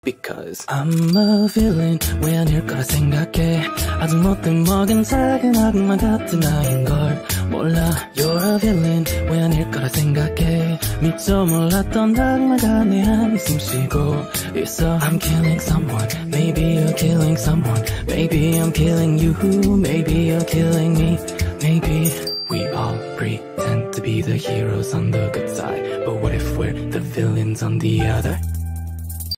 Because I'm a villain 왜 아닐 거라 생각해 아직 못된 먹은 작은 악마 같은 나인걸 몰라 You're a villain 왜 아닐 거라 생각해 미처 몰랐던 악마가 내 안에 숨쉬고 있어 I'm killing someone Maybe you're killing someone Maybe I'm killing you Maybe you're killing me Maybe we all pretend to be the heroes on the good side But what if we're the villains on the other